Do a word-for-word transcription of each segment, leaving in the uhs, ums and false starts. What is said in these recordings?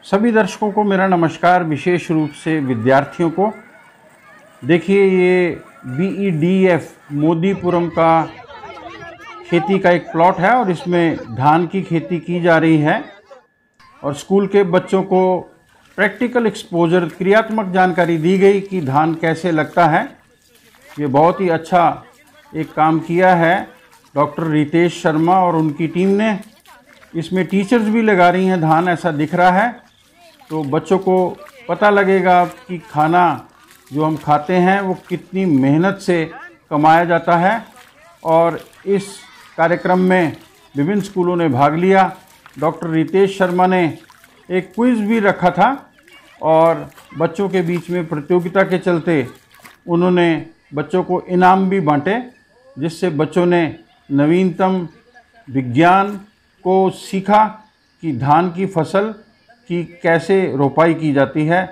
सभी दर्शकों को मेरा नमस्कार, विशेष रूप से विद्यार्थियों को। देखिए, ये B E D F Modipuram का खेती का एक प्लॉट है और इसमें धान की खेती की जा रही है और स्कूल के बच्चों को प्रैक्टिकल एक्सपोजर, क्रियात्मक जानकारी दी गई कि धान कैसे लगता है। ये बहुत ही अच्छा एक काम किया है डॉक्टर रितेश शर्मा और उनकी टीम ने। इसमें टीचर्स भी लगा रही हैं धान, ऐसा दिख रहा है। तो बच्चों को पता लगेगा कि खाना जो हम खाते हैं वो कितनी मेहनत से कमाया जाता है। और इस कार्यक्रम में विभिन्न स्कूलों ने भाग लिया। डॉक्टर रितेश शर्मा ने एक क्विज़ भी रखा था और बच्चों के बीच में प्रतियोगिता के चलते उन्होंने बच्चों को इनाम भी बांटे, जिससे बच्चों ने नवीनतम विज्ञान को सीखा कि धान की फसल की कैसे रोपाई की जाती है।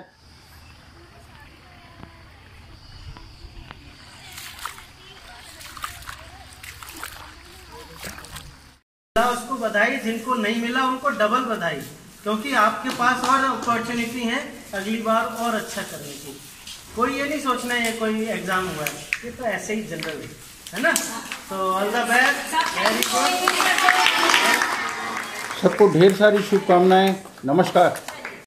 उसको बधाई, जिनको नहीं मिला उनको डबल बधाई, क्योंकि आपके पास और अपॉर्चुनिटी है अगली बार और अच्छा करने की। कोई ये नहीं सोचना है कोई एग्जाम हुआ है, ये तो ऐसे ही जनरल है, है ना। तो all the best, very good. सबको ढेर सारी शुभकामनाएं। नमस्कार।